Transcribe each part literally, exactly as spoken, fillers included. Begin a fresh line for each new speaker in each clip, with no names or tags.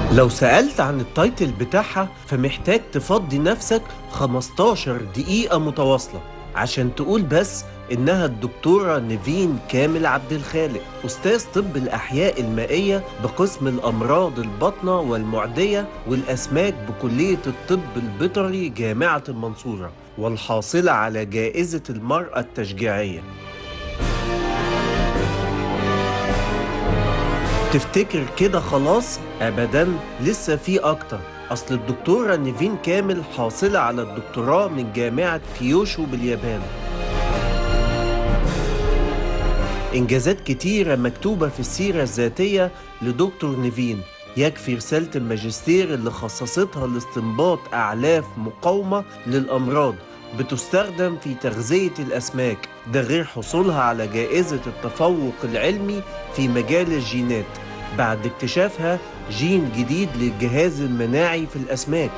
لو سألت عن التايتل بتاعها فمحتاج تفضي نفسك خمستاشر دقيقة متواصلة عشان تقول بس إنها الدكتورة نيفين كامل عبد الخالق، أستاذ طب الأحياء المائية بقسم الأمراض الباطنة والمعدية والأسماك بكلية الطب البيطري جامعة المنصورة، والحاصلة على جائزة المرأة التشجيعية. تفتكر كده خلاص؟ أبداً، لسه في أكتر. أصل الدكتورة نيفين كامل حاصلة على الدكتوراه من جامعة كيوشو باليابان. إنجازات كتيرة مكتوبة في السيرة الذاتية لدكتور نيفين، يكفي رسالة الماجستير اللي خصصتها لاستنباط أعلاف مقاومة للأمراض بتستخدم في تغذية الأسماك، ده غير حصولها على جائزة التفوق العلمي في مجال الجينات بعد اكتشافها جين جديد للجهاز المناعي في الأسماك.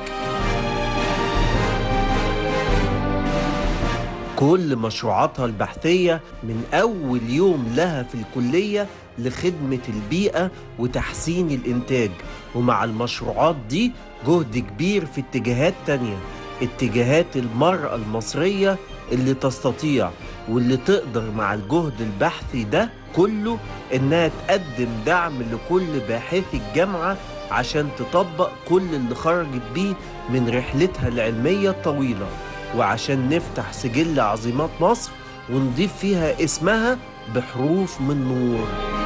كل مشروعاتها البحثية من أول يوم لها في الكلية لخدمة البيئة وتحسين الإنتاج، ومع المشروعات دي جهد كبير في اتجاهات تانية، اتجاهات المرأة المصرية اللي تستطيع واللي تقدر مع الجهد البحثي ده كله إنها تقدم دعم لكل باحثي الجامعة عشان تطبق كل اللي خرجت بيه من رحلتها العلمية الطويلة، وعشان نفتح سجل عظيمات مصر ونضيف فيها اسمها بحروف من نور.